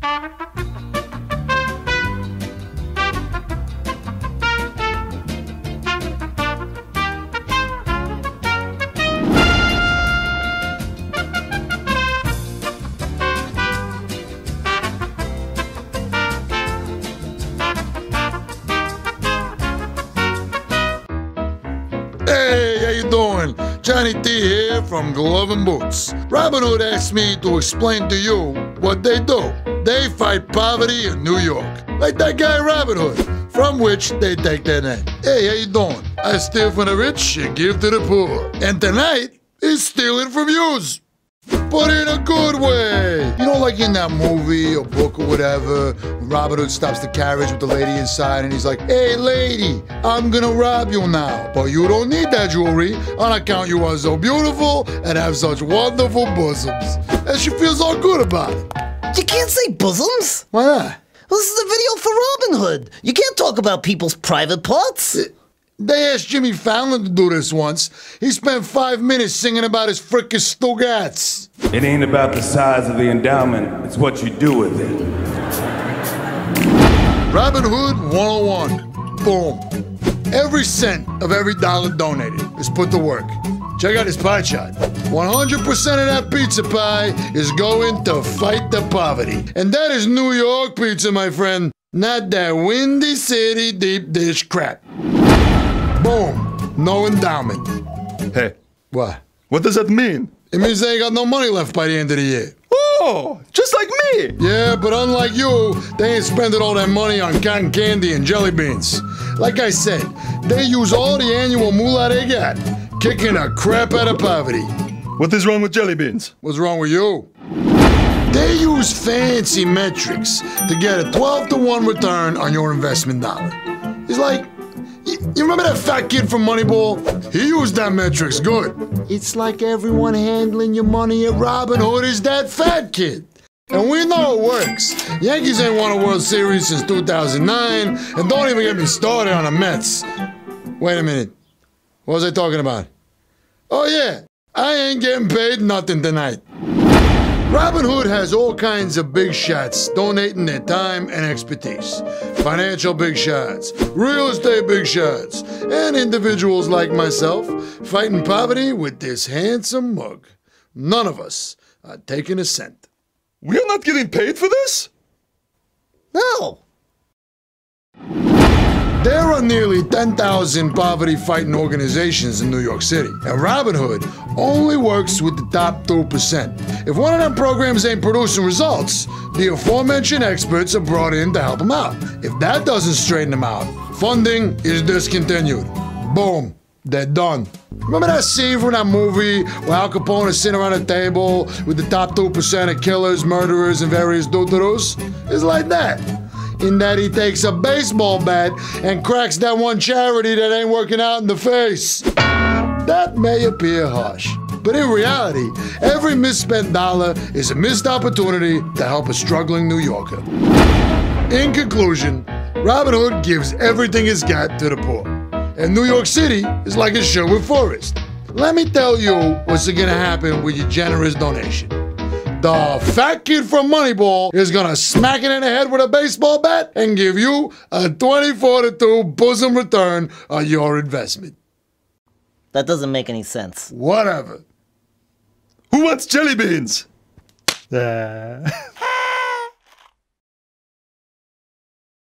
Hey, how you doing? Johnny T here from Glove and Boots. Robin Hood asked me to explain to you what they do. They fight poverty in New York, like that guy Robin Hood, from which they take their name. Hey, how you doing? I steal from the rich and give to the poor. And tonight, he's stealing from yous. But in a good way. You know, like in that movie or book or whatever, Robin Hood stops the carriage with the lady inside and he's like, hey lady, I'm gonna rob you now. But you don't need that jewelry on account you are so beautiful and have such wonderful bosoms. And she feels all good about it. You can't say bosoms. Why not? Well, this is a video for Robin Hood. You can't talk about people's private parts. They asked Jimmy Fallon to do this once. He spent 5 minutes singing about his frickin' Stugats. It ain't about the size of the endowment, it's what you do with it. Robin Hood 101. Boom. Every cent of every dollar donated is put to work. Check out his pie chart. 100% of that pizza pie is going to fight the poverty. And that is New York pizza, my friend. Not that Windy City deep dish crap. Boom. No endowment. Hey, What? what does that mean? It means they ain't got no money left by the end of the year. Oh, just like me! Yeah, but unlike you, they ain't spending all that money on cotton candy and jelly beans. Like I said, they use all the annual moolah they got, kicking the crap out of poverty. What is wrong with jelly beans? What's wrong with you? They use fancy metrics to get a 12-to-1 return on your investment dollar. It's like, you remember that fat kid from Moneyball? He used that metrics good. It's like everyone handling your money at Robin Hood is that fat kid. And we know it works. Yankees ain't won a World Series since 2009, and don't even get me started on the Mets. Wait a minute. What was I talking about? Oh yeah, I ain't getting paid nothing tonight. Robin Hood has all kinds of big shots donating their time and expertise. Financial big shots, real estate big shots, and individuals like myself fighting poverty with this handsome mug. None of us are taking a cent. We're not getting paid for this? No. There are nearly 10,000 poverty-fighting organizations in New York City, and Robin Hood only works with the top 2%. If one of them programs ain't producing results, the aforementioned experts are brought in to help them out. If that doesn't straighten them out, funding is discontinued. Boom, they're done. Remember that scene from that movie where Al Capone is sitting around a table with the top 2% of killers, murderers, and various do-do-dos? It's like that. In that he takes a baseball bat and cracks that one charity that ain't working out in the face. That may appear harsh, but in reality, every misspent dollar is a missed opportunity to help a struggling New Yorker. In conclusion, Robin Hood gives everything he's got to the poor. And New York City is like a Sherwood Forest. Let me tell you what's gonna happen with your generous donation. The fat kid from Moneyball is gonna smack it in the head with a baseball bat and give you a 24-to-2 bosom return on your investment. That doesn't make any sense. Whatever. Who wants jelly beans?